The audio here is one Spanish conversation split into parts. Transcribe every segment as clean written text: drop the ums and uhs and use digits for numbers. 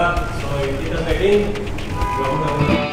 Hola, soy Peter Negrín y vamos a...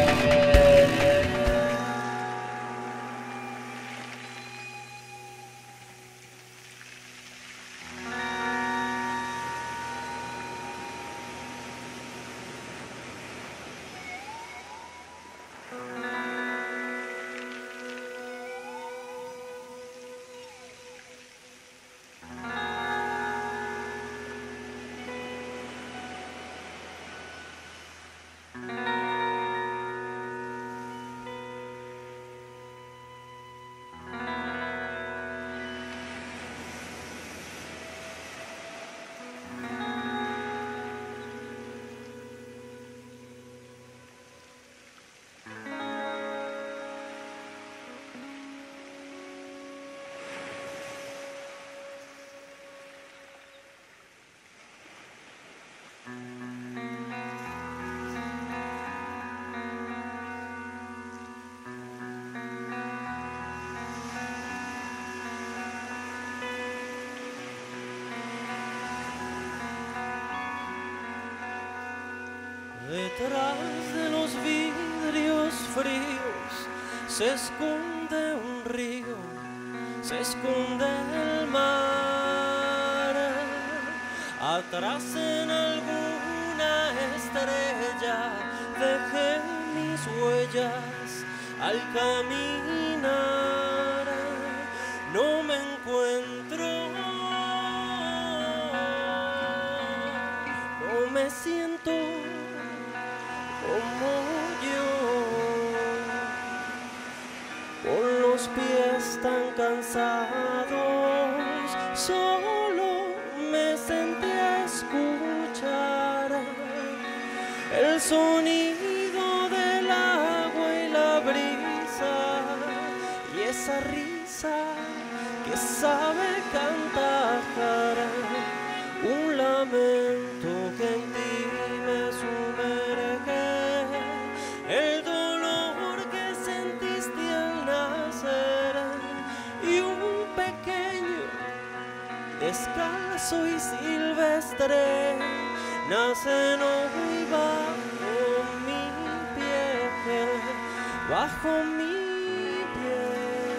Detrás de los vidrios fríos se esconde un río, se esconde el mar. Atrás en alguna estrella dejé mis huellas al caminar. No me encuentro, no me siento como yo, con los pies tan cansados, solo me senté a escuchar el sonido del agua y la brisa, y esa risa que sabe cantar, un lamento que en ti me sumerge, el dolor que sentiste al nacer, y un pequeño, descalzo y silvestre, nacen hoy bajo mi piel, bajo mi piel.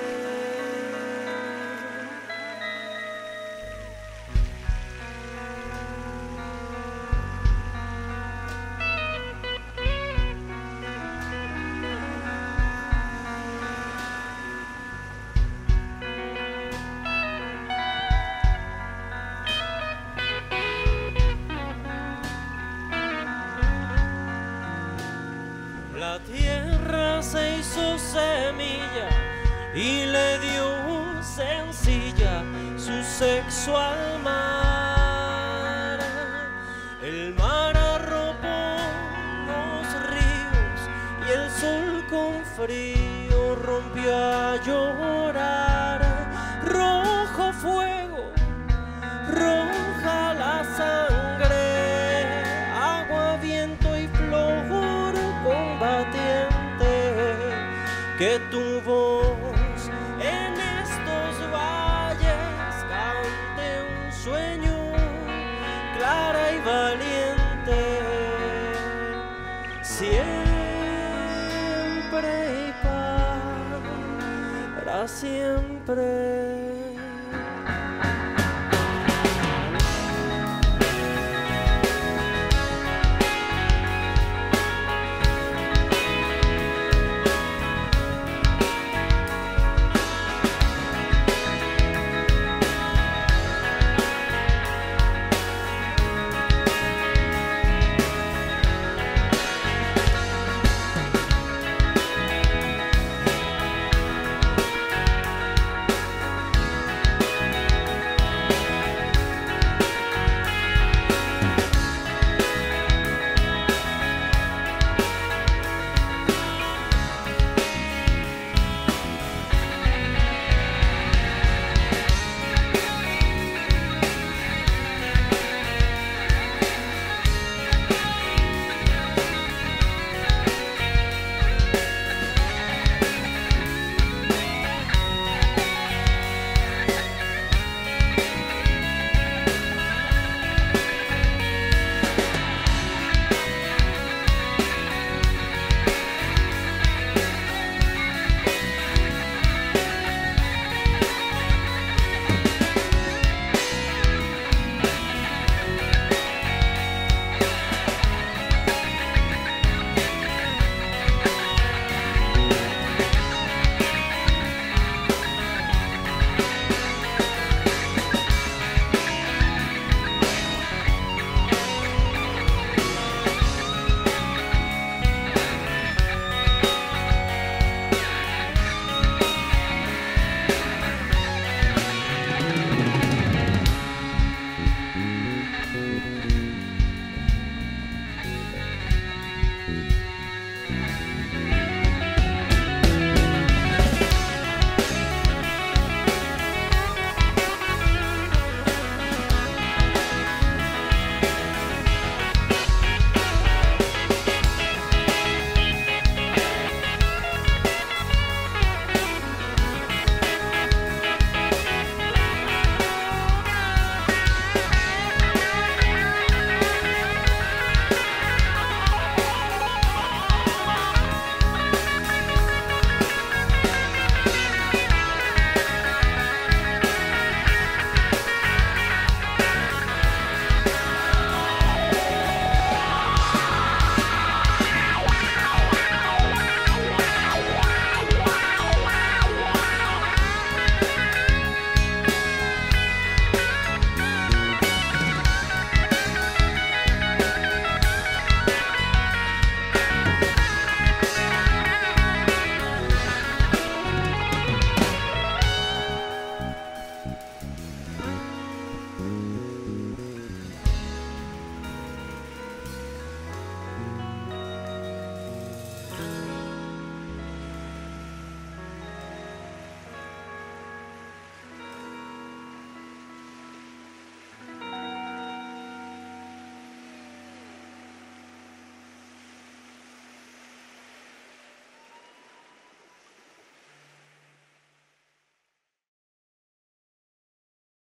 La tierra se hizo semilla y le dio sencilla su sexo al mar. El mar arropó los ríos y el sol con frío rompió a llorar. Rojo fuego, roja la sangre, agua, viento y flor combatiente, que tu voz en estos valles cante un sueño clara y valiente, siempre y para siempre.